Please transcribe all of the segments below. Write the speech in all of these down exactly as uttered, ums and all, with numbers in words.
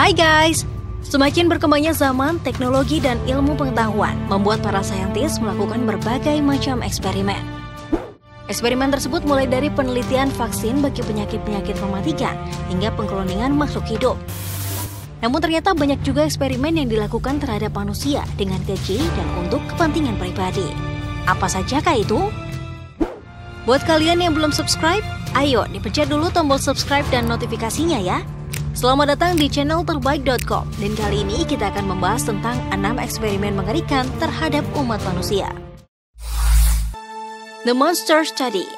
Hai guys! Semakin berkembangnya zaman, teknologi dan ilmu pengetahuan membuat para saintis melakukan berbagai macam eksperimen. Eksperimen tersebut mulai dari penelitian vaksin bagi penyakit-penyakit mematikan hingga pengkloningan makhluk hidup. Namun ternyata banyak juga eksperimen yang dilakukan terhadap manusia dengan keji dan untuk kepentingan pribadi. Apa sajakah itu? Buat kalian yang belum subscribe, ayo dipencet dulu tombol subscribe dan notifikasinya ya. Selamat datang di channel terbaik dot com dan kali ini kita akan membahas tentang enam eksperimen mengerikan terhadap umat manusia. The Monster Study.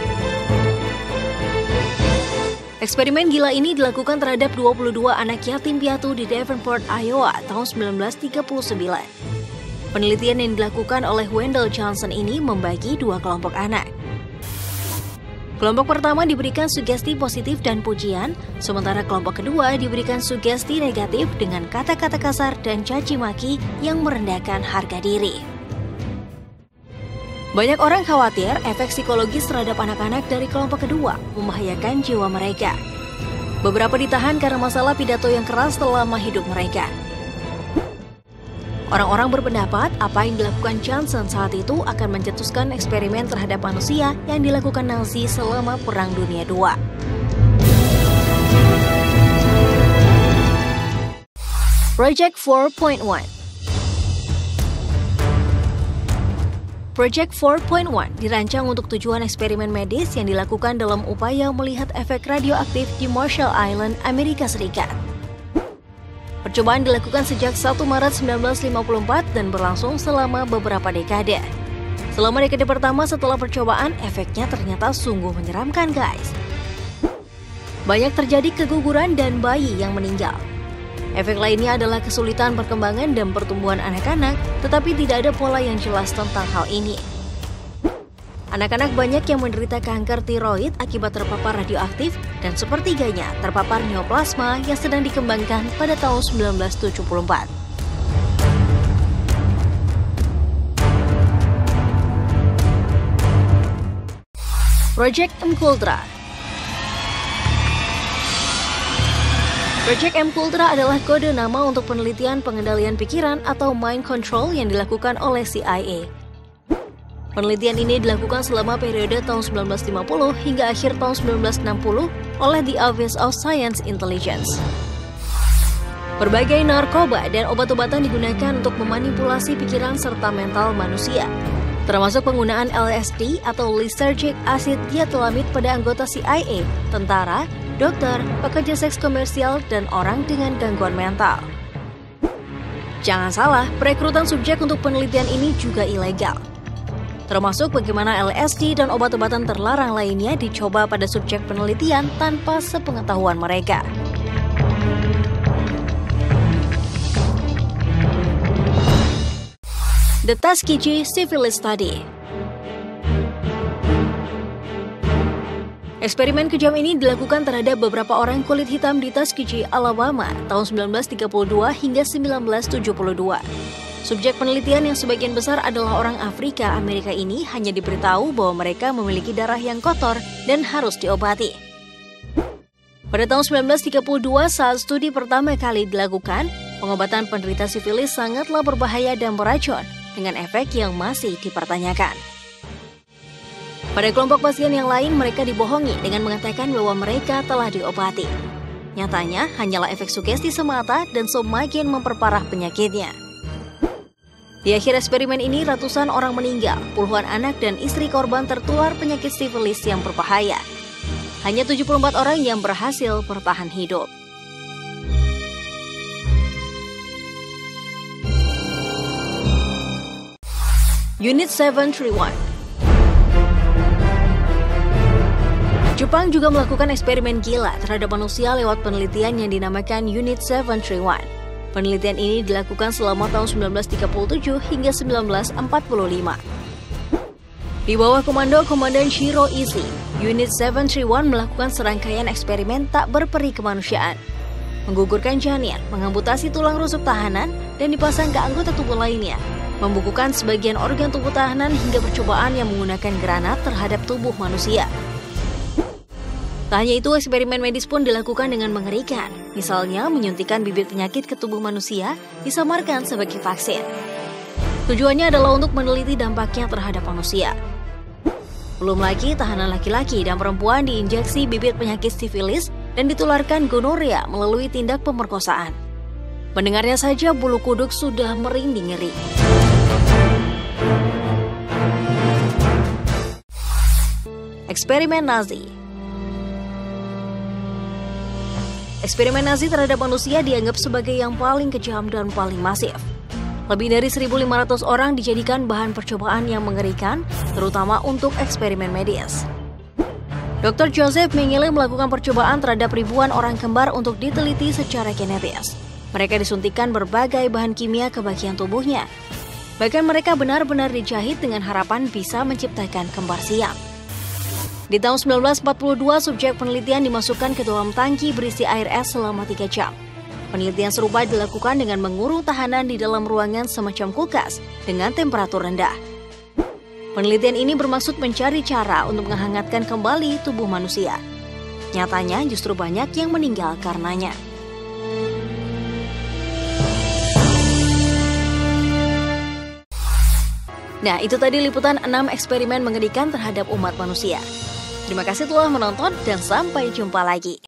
Eksperimen gila ini dilakukan terhadap dua puluh dua anak yatim piatu di Davenport, Iowa tahun sembilan belas tiga puluh sembilan. Penelitian yang dilakukan oleh Wendell Johnson ini membagi dua kelompok anak. Kelompok pertama diberikan sugesti positif dan pujian, sementara kelompok kedua diberikan sugesti negatif dengan kata-kata kasar dan caci maki yang merendahkan harga diri. Banyak orang khawatir efek psikologis terhadap anak-anak dari kelompok kedua membahayakan jiwa mereka. Beberapa ditahan karena masalah pidato yang keras selama hidup mereka. Orang-orang berpendapat apa yang dilakukan Johnson saat itu akan mencetuskan eksperimen terhadap manusia yang dilakukan Nazi selama Perang Dunia kedua. Project four point one. Project four point one dirancang untuk tujuan eksperimen medis yang dilakukan dalam upaya melihat efek radioaktif di Marshall Island, Amerika Serikat. Percobaan dilakukan sejak satu Maret sembilan belas lima puluh empat dan berlangsung selama beberapa dekade. Selama dekade pertama setelah percobaan, efeknya ternyata sungguh menyeramkan guys. Banyak terjadi keguguran dan bayi yang meninggal. Efek lainnya adalah kesulitan perkembangan dan pertumbuhan anak-anak, tetapi tidak ada pola yang jelas tentang hal ini. Anak-anak banyak yang menderita kanker tiroid akibat terpapar radioaktif dan sepertiganya terpapar neoplasma yang sedang dikembangkan pada tahun sembilan belas tujuh puluh empat. Project MKUltra. Project MKUltra adalah kode nama untuk penelitian pengendalian pikiran atau mind control yang dilakukan oleh C I A. Penelitian ini dilakukan selama periode tahun sembilan belas lima puluh hingga akhir tahun sembilan belas enam puluh oleh the Office of Science Intelligence. Berbagai narkoba dan obat-obatan digunakan untuk memanipulasi pikiran serta mental manusia, termasuk penggunaan L S D atau lysergic acid diethylamide pada anggota C I A, tentara, dokter, pekerja seks komersial, dan orang dengan gangguan mental. Jangan salah, perekrutan subjek untuk penelitian ini juga ilegal. Termasuk bagaimana L S D dan obat-obatan terlarang lainnya dicoba pada subjek penelitian tanpa sepengetahuan mereka. The Tuskegee Syphilis Study. Eksperimen kejam ini dilakukan terhadap beberapa orang kulit hitam di Tuskegee, Alabama tahun sembilan belas tiga puluh dua hingga sembilan belas tujuh puluh dua. Subjek penelitian yang sebagian besar adalah orang Afrika Amerika ini hanya diberitahu bahwa mereka memiliki darah yang kotor dan harus diobati. Pada tahun sembilan belas tiga puluh dua saat studi pertama kali dilakukan, pengobatan penderita sifilis sangatlah berbahaya dan beracun dengan efek yang masih dipertanyakan. Pada kelompok pasien yang lain mereka dibohongi dengan mengatakan bahwa mereka telah diobati. Nyatanya hanyalah efek sugesti semata dan semakin memperparah penyakitnya. Di akhir eksperimen ini, ratusan orang meninggal, puluhan anak dan istri korban tertular penyakit sifilis yang berbahaya. Hanya tujuh puluh empat orang yang berhasil bertahan hidup. Unit tujuh tiga satu. Jepang juga melakukan eksperimen gila terhadap manusia lewat penelitian yang dinamakan Unit tujuh tiga satu. Penelitian ini dilakukan selama tahun sembilan belas tiga puluh tujuh hingga sembilan belas empat puluh lima. Di bawah komando Komandan Shiro Ishii, Unit tujuh tiga satu melakukan serangkaian eksperimen tak berperi kemanusiaan. Menggugurkan janin, mengamputasi tulang rusuk tahanan, dan dipasang ke anggota tubuh lainnya. Membukukan sebagian organ tubuh tahanan hingga percobaan yang menggunakan granat terhadap tubuh manusia. Tak hanya itu, eksperimen medis pun dilakukan dengan mengerikan. Misalnya, menyuntikkan bibit penyakit ke tubuh manusia disamarkan sebagai vaksin. Tujuannya adalah untuk meneliti dampaknya terhadap manusia. Belum lagi, tahanan laki-laki dan perempuan diinjeksi bibit penyakit sifilis dan ditularkan gonorea melalui tindak pemerkosaan. Mendengarnya saja bulu kuduk sudah merinding ngeri. Eksperimen Nazi. Eksperimen Nazi terhadap manusia dianggap sebagai yang paling kejam dan paling masif. Lebih dari seribu lima ratus orang dijadikan bahan percobaan yang mengerikan, terutama untuk eksperimen medis. dokter Joseph Mengele melakukan percobaan terhadap ribuan orang kembar untuk diteliti secara genetis. Mereka disuntikkan berbagai bahan kimia ke bagian tubuhnya. Bahkan mereka benar-benar dijahit dengan harapan bisa menciptakan kembar siam. Di tahun seribu sembilan ratus empat puluh dua, subjek penelitian dimasukkan ke dalam tangki berisi air es selama tiga jam. Penelitian serupa dilakukan dengan mengurung tahanan di dalam ruangan semacam kulkas dengan temperatur rendah. Penelitian ini bermaksud mencari cara untuk menghangatkan kembali tubuh manusia. Nyatanya justru banyak yang meninggal karenanya. Nah, itu tadi liputan enam eksperimen mengerikan terhadap umat manusia. Terima kasih telah menonton dan sampai jumpa lagi.